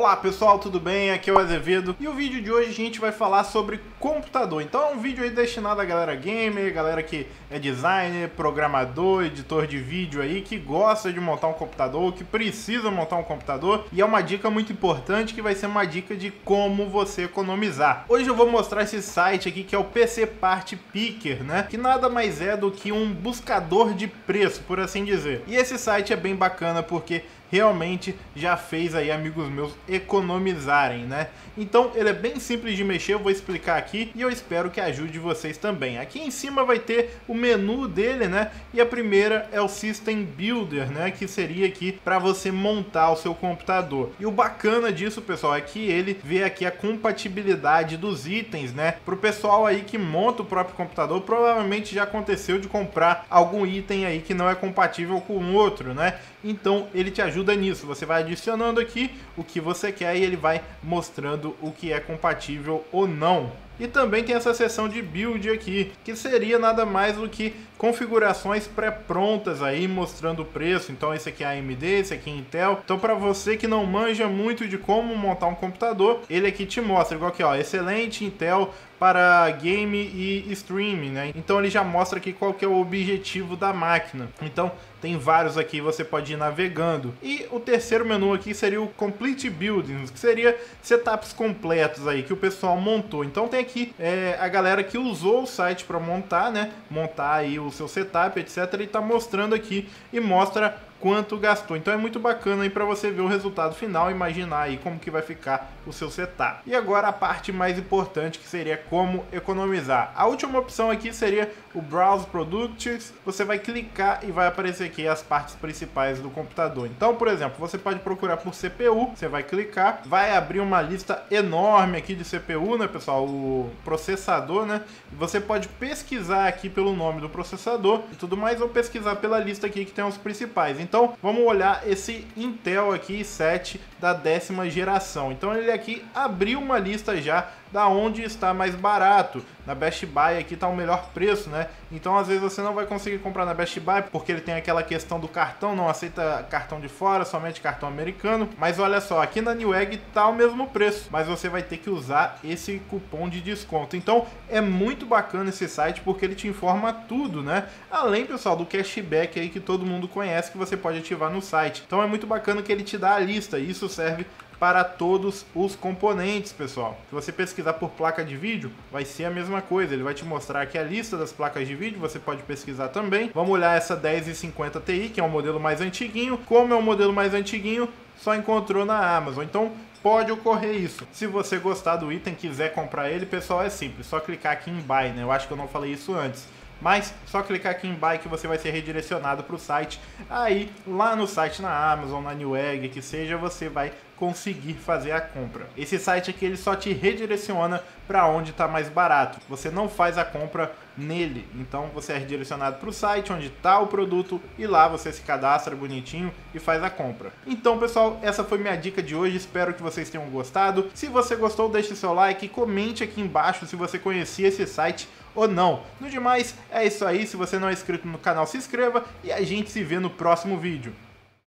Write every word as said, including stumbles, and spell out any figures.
Olá pessoal, tudo bem? Aqui é o Azevedo e o vídeo de hoje a gente vai falar sobre computador. Então é um vídeo aí destinado a galera gamer, galera que é designer, programador, editor de vídeo aí, que gosta de montar um computador, que precisa montar um computador. E é uma dica muito importante que vai ser uma dica de como você economizar. Hoje eu vou mostrar esse site aqui que é o P C Part Picker, né? Que nada mais é do que um buscador de preço, por assim dizer. E esse site é bem bacana porque realmente já fez aí amigos meus economizarem, né? Então ele é bem simples de mexer, eu vou explicar aqui e eu espero que ajude vocês também. Aqui em cima vai ter o menu dele, né? E a primeira é o System Builder, né? Que seria aqui para você montar o seu computador. E o bacana disso, pessoal, é que ele vê aqui a compatibilidade dos itens, né? Pro pessoal aí que monta o próprio computador, provavelmente já aconteceu de comprar algum item aí que não é compatível com o outro, né? Então ele te ajuda nisso, você vai adicionando aqui o que você quer e ele vai mostrando o que é compatível ou não. E também tem essa seção de build aqui, que seria nada mais do que configurações pré-prontas aí, mostrando o preço. Então esse aqui é A M D, esse aqui é Intel. Então para você que não manja muito de como montar um computador, ele aqui te mostra, igual aqui ó, excelente Intel para game e streaming, né? Então ele já mostra aqui qual que é o objetivo da máquina. Então tem vários aqui, você pode ir navegando. E o terceiro menu aqui seria o Complete Buildings, que seria setups completos aí que o pessoal montou. Então tem aqui é, a galera que usou o site para montar, né? Montar aí o seu setup, etcétera. E tá mostrando aqui e mostra quanto gastou. Então é muito bacana aí para você ver o resultado final, imaginar aí como que vai ficar o seu setup. E agora a parte mais importante, que seria como economizar. A última opção aqui seria o Browse Products. Você vai clicar e vai aparecer aqui as partes principais do computador. Então, por exemplo, você pode procurar por C P U, você vai clicar, vai abrir uma lista enorme aqui de C P U, né, pessoal, o processador, né? Você pode pesquisar aqui pelo nome do processador e tudo mais, ou pesquisar pela lista aqui que tem os principais. Então, vamos olhar esse Intel aqui i sete da décima geração. Então, ele aqui abriu uma lista já da onde está mais barato. Na Best Buy aqui está o melhor preço, né? Então às vezes você não vai conseguir comprar na Best Buy porque ele tem aquela questão do cartão, não aceita cartão de fora, somente cartão americano. Mas olha só, aqui na Newegg tá o mesmo preço, mas você vai ter que usar esse cupom de desconto. Então é muito bacana esse site porque ele te informa tudo, né? Além, pessoal, do cashback aí que todo mundo conhece, que você pode ativar no site. Então é muito bacana que ele te dá a lista, e isso serve para todos os componentes, pessoal. Se você pesquisar por placa de vídeo, vai ser a mesma coisa. Ele vai te mostrar aqui a lista das placas de vídeo, você pode pesquisar também. Vamos olhar essa dez cinquenta Ti, que é o modelo mais antiguinho. Como é o modelo mais antiguinho, só encontrou na Amazon. Então pode ocorrer isso. Se você gostar do item, quiser comprar ele, pessoal, é simples. Só clicar aqui em Buy, né? Eu acho que eu não falei isso antes. Mas só clicar aqui em Buy que você vai ser redirecionado para o site. Aí lá no site, na Amazon, na Newegg, que seja, você vai conseguir fazer a compra. Esse site aqui ele só te redireciona para onde está mais barato. Você não faz a compra nele. Então você é redirecionado para o site onde está o produto e lá você se cadastra bonitinho e faz a compra. Então, pessoal, essa foi minha dica de hoje. Espero que vocês tenham gostado. Se você gostou, deixe seu like e comente aqui embaixo se você conhecia esse site ou não. No demais, é isso aí. Se você não é inscrito no canal, se inscreva e a gente se vê no próximo vídeo.